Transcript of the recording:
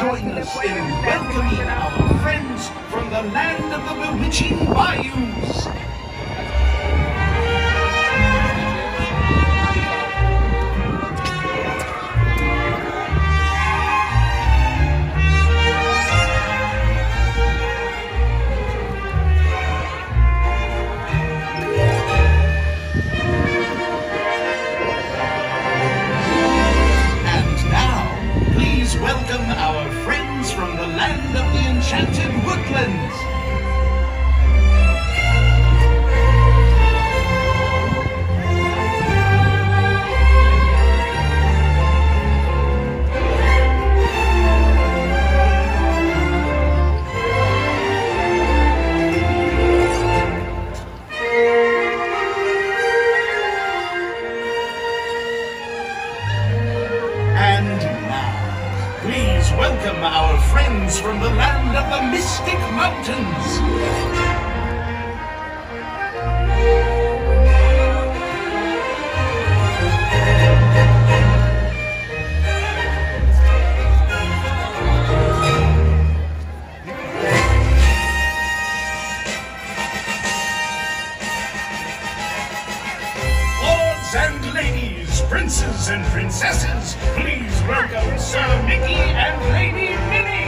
join us in welcoming our friends from the land of the bewitching bayous. Welcome our friends from the land of the enchanted woodlands. Please welcome our friends from the land of the Mystic Mountains. Lords and ladies, princes and princesses, please welcome Sir Mickey and Lady Minnie.